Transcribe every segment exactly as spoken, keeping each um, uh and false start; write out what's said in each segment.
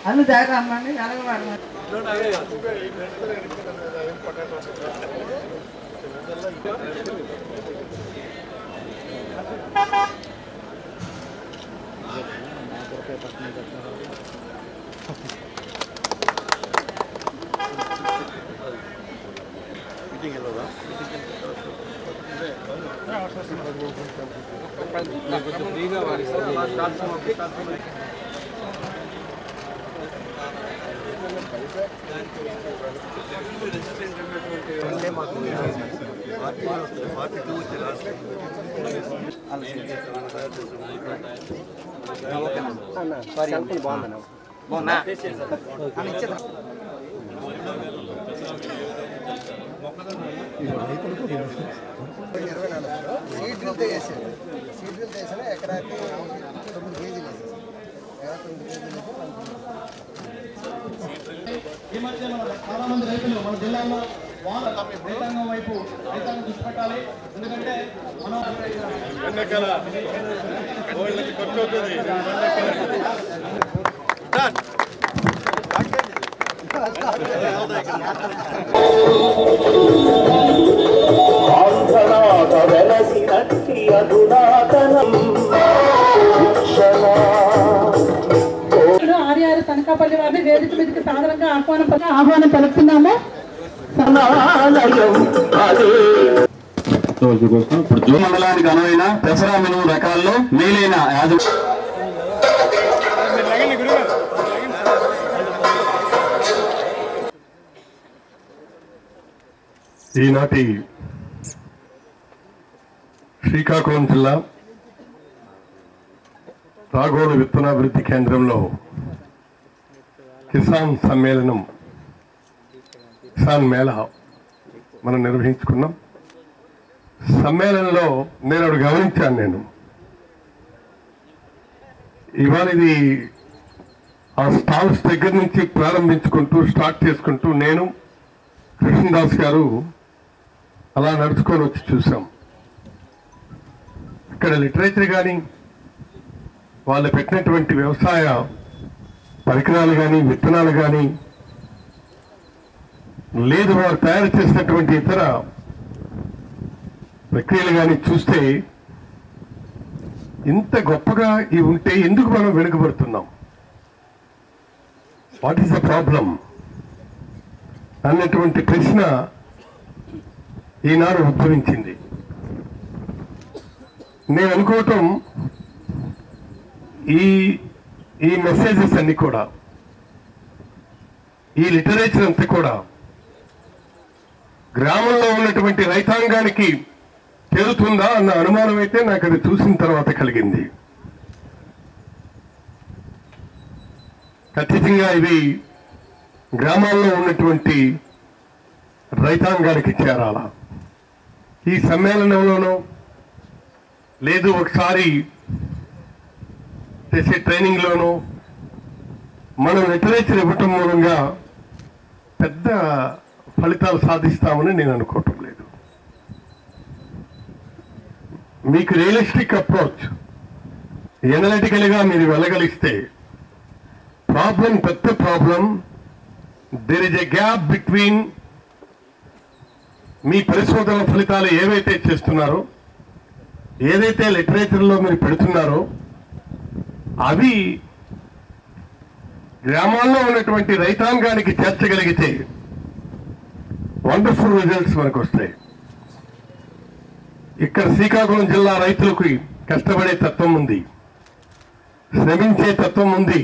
అన్ని జాగ్రత్త అమ్మండి వెలగవాడు ఫ్రీగా బాగుందన్న బాగున్నా ఇరవై నాలుగు సీడ్ డ్రిల్తో వేసాను సీడ్ డ్రిల్తో వేసాను ఎకరాకి తొమ్మిది కేజీలు వేసేసాను ఎకరా తొమ్మిది కేజీలు ఈ మధ్య మన చాలా మంది రైతులు మన జిల్లాలో వాళ్ళ రైతాంగం వైపు రైతాంగం దృష్టి పెట్టాలి. ఎందుకంటే మనం ఎన్నికల వాళ్ళకి ఖర్చు అవుతుంది. ఆర్యారు తనకాపల్లి వారిని వేదిక మీదకి సాధారణంగా ఆహ్వానం ఆహ్వానం పలుకుతున్నాము. ఇప్పుడు జూన్ మండలానికి అనువైన పెసరా మినుము రకాల్లో మేలైన ఈనాటి శ్రీకాకుళం జిల్లా రాఘోలు విత్తనాభివృద్ధి కేంద్రంలో కిసాన్ సమ్మేళనం కిసాన్ మేళా మనం నిర్వహించుకున్నాం. సమ్మేళనంలో నేను ఒకటి గమనించాను. నేను ఇవాళ ఇది ఆ స్టాల్స్ దగ్గర నుంచి ప్రారంభించుకుంటూ స్టార్ట్ చేసుకుంటూ నేను కృష్ణదాస్ గారు అలా నడుచుకొని వచ్చి చూసాం. ఇక్కడ లిటరేచర్ కానీ వాళ్ళు పెట్టినటువంటి వ్యవసాయ పరికరాలు కానీ విత్తనాలు కానీ లేదు వారు తయారు చేసినటువంటి ఇతర ప్రక్రియలు కానీ చూస్తే ఇంత గొప్పగా ఇవి ఉంటే ఎందుకు మనం వెనుకబడుతున్నాం, వాట్ ఈస్ ద ప్రాబ్లం అన్నటువంటి ప్రశ్న ఈనాడు ఉద్భవించింది. నేను అనుకోవటం ఈ ఈ మెసేజెస్ అన్ని కూడా ఈ లిటరేచర్ అంతా కూడా గ్రామంలో ఉన్నటువంటి రైతాంగానికి చేరుతుందా అన్న అనుమానం అయితే నాకు అది చూసిన తర్వాత కలిగింది. ఖచ్చితంగా ఇవి గ్రామాల్లో ఉన్నటువంటి రైతాంగానికి చేరాలా. ఈ సమ్మేళనంలోనూ లేదు ఒకసారి చేసే ట్రైనింగ్లోనూ మనం లిటరేచర్ ఇవ్వటం మూలంగా పెద్ద ఫలితాలు సాధిస్తామని నేను అనుకోవటం లేదు. మీకు రియలిస్టిక్ అప్రోచ్ ఎనలిటికల్గా మీరు వెళ్ళగలిస్తే ప్రాబ్లం పెద్ద problem. There is a gap between మీ పరిశోధన ఫలితాలు ఏవైతే చేస్తున్నారో ఏదైతే లిటరేచర్లో మీరు పెడుతున్నారో అవి గ్రామాల్లో ఉన్నటువంటి రైతాంగానికి చేర్చగలిగితే వండర్ఫుల్ రిజల్ట్స్ మనకు వస్తాయి. ఇక్కడ శ్రీకాకుళం జిల్లా రైతులకు కష్టపడే తత్వం ఉంది, శ్రమించే తత్వం ఉంది.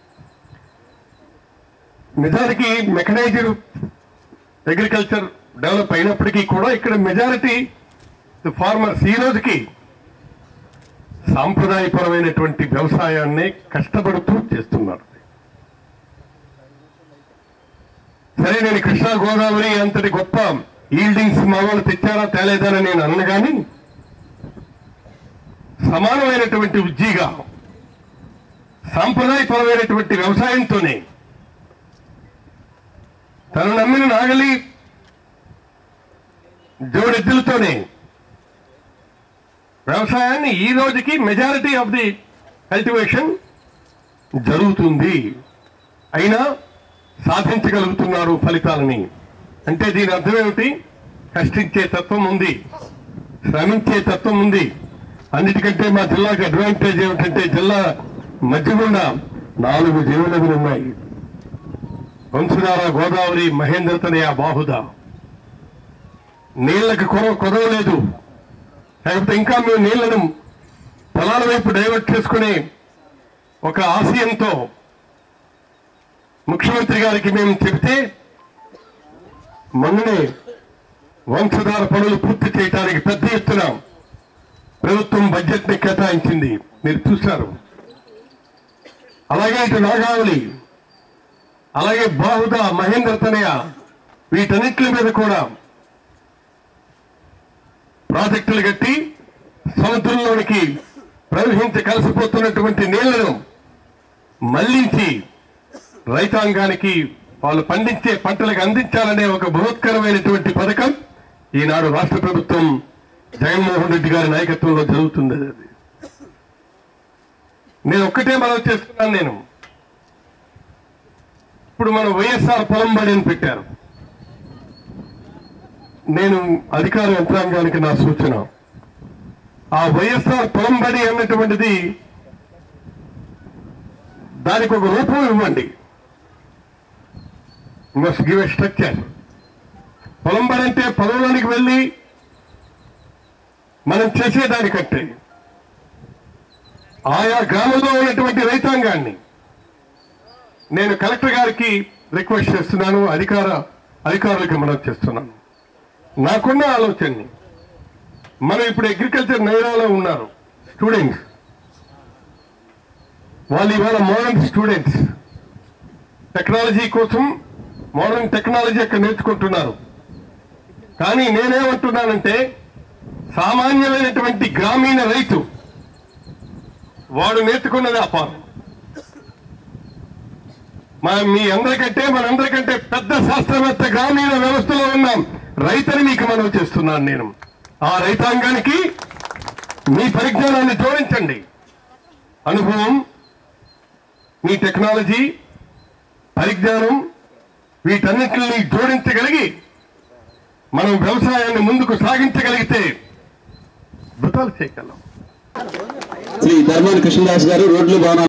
నిజానికి మెకనైజ్డ్ అగ్రికల్చర్ డెవలప్ అయినప్పటికీ కూడా ఇక్కడ మెజారిటీ ఫార్మర్స్ ఈ రోజుకి సాంప్రదాయపరమైనటువంటి వ్యవసాయాన్ని కష్టపడుతూ చేస్తున్నారు. సరే, నేను కృష్ణా గోదావరి అంతటి గొప్ప ఈల్డింగ్స్ మా వాళ్ళు తెచ్చారా తేలేదని నేను అన్న కానీ సమానమైనటువంటి ఉజ్జీగా సాంప్రదాయపరమైనటువంటి వ్యవసాయంతోనే తను నమ్మిన నాగలి జోడెద్దులతోనే వ్యవసాయాన్ని ఈ రోజుకి మెజారిటీ ఆఫ్ ది కల్టివేషన్ జరుగుతుంది. అయినా సాధించగలుగుతున్నారు ఫలితాలని. అంటే దీని అర్థం ఏమిటి? కష్టించే తత్వం ఉంది, శ్రమించే తత్వం ఉంది. అన్నిటికంటే మా జిల్లాకి అడ్వాంటేజ్ ఏమిటంటే జిల్లా మధ్య గుండా నాలుగు జీవనదులు ఉన్నాయి. వంశధార, గోదావరి, మహేంద్రతనయ, బాహుద. నీళ్లకు కొరవ కొదవలేదు. లేకపోతే ఇంకా మేము నీళ్లను పొలాల వైపు డైవర్ట్ చేసుకునే ఒక ఆశయంతో ముఖ్యమంత్రి గారికి మేము చెబితే మొన్ననే వంశధార పనులు పూర్తి చేయడానికి పెద్ద ఎత్తున ప్రభుత్వం బడ్జెట్ ని కేటాయించింది, మీరు చూశారు. అలాగే ఇటు నాగావళి, అలాగే బాహుద, మహేంద్రతనయ, వీటన్నిటి మీద కూడా ప్రాజెక్టులు కట్టి సముద్రంలోనికి ప్రవహించి కలిసిపోతున్నటువంటి నీళ్లను మళ్లించి రైతాంగానికి వాళ్ళు పండించే పంటలకు అందించాలనే ఒక బృహత్కరమైనటువంటి పథకం ఈనాడు రాష్ట్ర ప్రభుత్వం జగన్మోహన్ రెడ్డి గారి నాయకత్వంలో జరుగుతుంది. అది నేను ఒక్కటే మనం చేస్తున్నాను. నేను ఇప్పుడు మనం వైఎస్ఆర్ పొలం బడి అని పెట్టారు. నేను అధికార యంత్రాంగానికి నా సూచన, ఆ వైఎస్ఆర్ పొలం బడి అన్నటువంటిది దానికి ఒక రూపం ఇవ్వండి. Must give a structure. పొలం బడి అంటే పొలంలోనికి వెళ్ళి మనం చేసేదానికంటే ఆయా గ్రామంలో ఉన్నటువంటి రైతాంగాన్ని నేను కలెక్టర్ గారికి రిక్వెస్ట్ చేస్తున్నాను, అధికార అధికారులకు మనం చేస్తున్నాను. నాకున్న ఆలోచనని, మనం ఇప్పుడు అగ్రికల్చర్ నైరాలో ఉన్నారు స్టూడెంట్స్, వాళ్ళు ఇవాళ మోడర్న్ స్టూడెంట్స్, టెక్నాలజీ కోసం మోడర్న్ టెక్నాలజీ అక్కడ నేర్చుకుంటున్నారు. కానీ నేనేమంటున్నానంటే సామాన్యమైనటువంటి గ్రామీణ రైతు వాడు నేర్చుకున్నది అపారం. మన మీ అందరికంటే మనందరికంటే పెద్ద శాస్త్రవేత్త గ్రామీణ వ్యవస్థలో ఉన్నాం. రైతుని మీకు మనవి చేస్తున్నాను నేను. ఆ రైతాంగానికి మీ పరిజ్ఞానాన్ని జోడించండి. అనుభవం, మీ టెక్నాలజీ, పరిజ్ఞానం, వీటన్నిటిని జోడించగలిగి మనం వ్యవసాయాన్ని ముందుకు సాగించగలిగితే అద్భుతాలు చేయగలం. శ్రీ ధర్మాన కృష్ణదాస్ గారు రోడ్లు భవనాలు